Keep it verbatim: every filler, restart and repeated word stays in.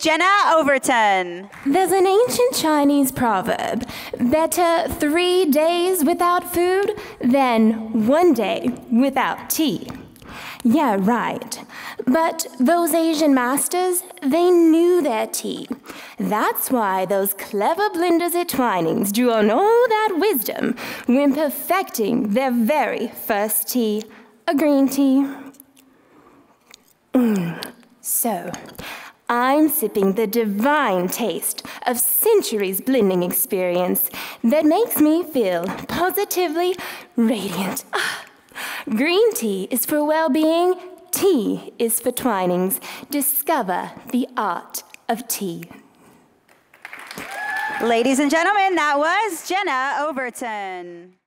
Jenna Overton. There's an ancient Chinese proverb, better three days without food than one day without tea. Yeah, right. But those Asian masters, they knew their tea. That's why those clever blenders at Twinings drew on all that wisdom when perfecting their very first tea, a green tea. Mm. So, I'm sipping the divine taste of centuries blending experience that makes me feel positively radiant. Ah. Green tea is for well-being, tea is for Twinings. Discover the art of tea. Ladies and gentlemen, that was Jenna Overton.